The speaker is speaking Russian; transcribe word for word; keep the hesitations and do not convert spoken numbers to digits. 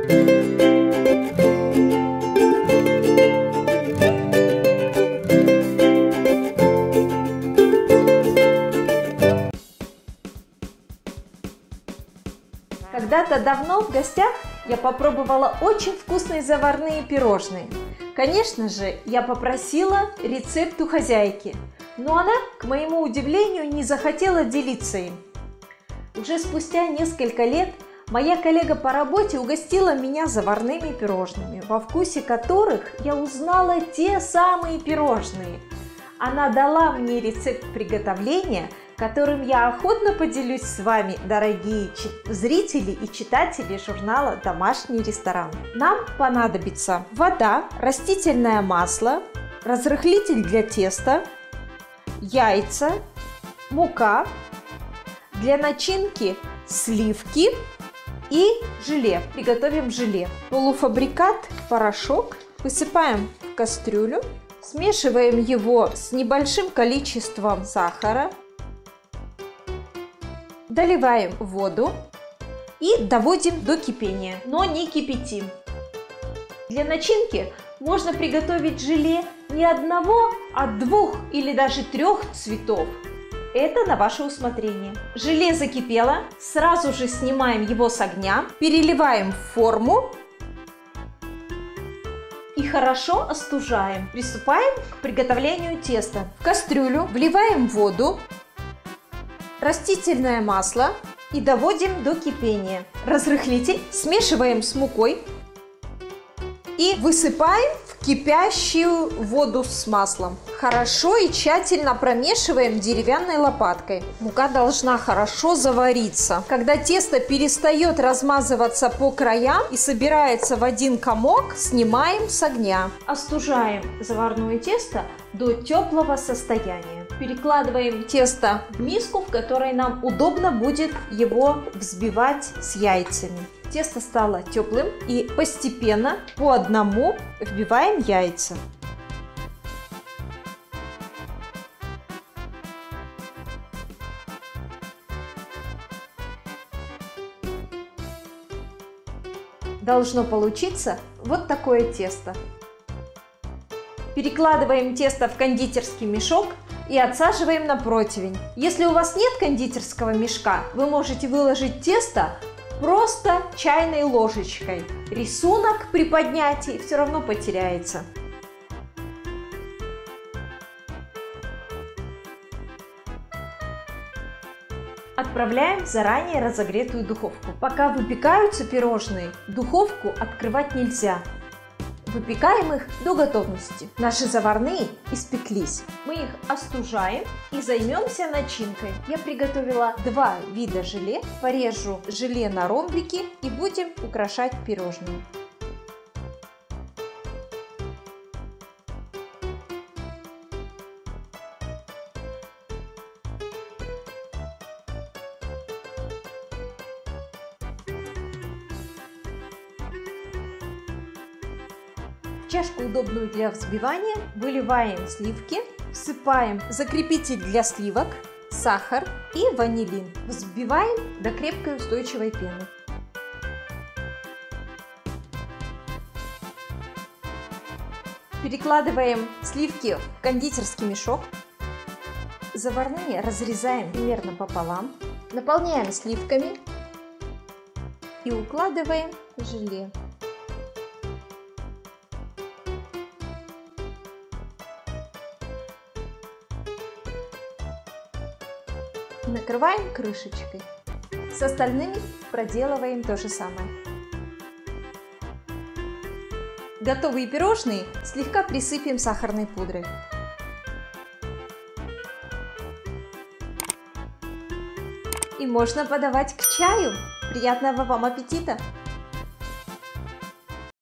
Когда-то давно в гостях я попробовала очень вкусные заварные пирожные. Конечно же, я попросила рецепт у хозяйки, но она, к моему удивлению, не захотела делиться им. Уже спустя несколько лет моя коллега по работе угостила меня заварными пирожными, во вкусе которых я узнала те самые пирожные. Она дала мне рецепт приготовления, которым я охотно поделюсь с вами, дорогие зрители и читатели журнала «Домашний ресторан». Нам понадобится вода, растительное масло, разрыхлитель для теста, яйца, мука, для начинки сливки и желе. Приготовим желе. Полуфабрикат, порошок высыпаем в кастрюлю, смешиваем его с небольшим количеством сахара. Доливаем воду и доводим до кипения, но не кипятим. Для начинки можно приготовить желе не одного, а двух или даже трех цветов. Это на ваше усмотрение. Желе закипело, сразу же снимаем его с огня, переливаем в форму и хорошо остужаем. Приступаем к приготовлению теста. В кастрюлю вливаем воду, растительное масло и доводим до кипения. Разрыхлитель смешиваем с мукой и высыпаем в кипящую воду с маслом. Хорошо и тщательно промешиваем деревянной лопаткой. Мука должна хорошо завариться. Когда тесто перестает размазываться по краям и собирается в один комок, снимаем с огня. Остужаем заварное тесто до теплого состояния. Перекладываем тесто в миску, в которой нам удобно будет его взбивать с яйцами. Тесто стало теплым и постепенно по одному вбиваем яйца. Должно получиться вот такое тесто. Перекладываем тесто в кондитерский мешок и отсаживаем на противень. Если у вас нет кондитерского мешка, вы можете выложить тесто просто чайной ложечкой. Рисунок при поднятии все равно потеряется. Отправляем в заранее разогретую духовку. Пока выпекаются пирожные, духовку открывать нельзя. Выпекаем их до готовности. Наши заварные испеклись. Мы их остужаем и займемся начинкой. Я приготовила два вида желе. Порежу желе на ромбики и будем украшать пирожные. В чашку, удобную для взбивания, выливаем сливки, всыпаем закрепитель для сливок, сахар и ванилин. Взбиваем до крепкой устойчивой пены. Перекладываем сливки в кондитерский мешок. Заварные разрезаем примерно пополам. Наполняем сливками и укладываем в желе. Накрываем крышечкой. С остальными проделываем то же самое. Готовые пирожные слегка присыпем сахарной пудрой. И можно подавать к чаю. Приятного вам аппетита!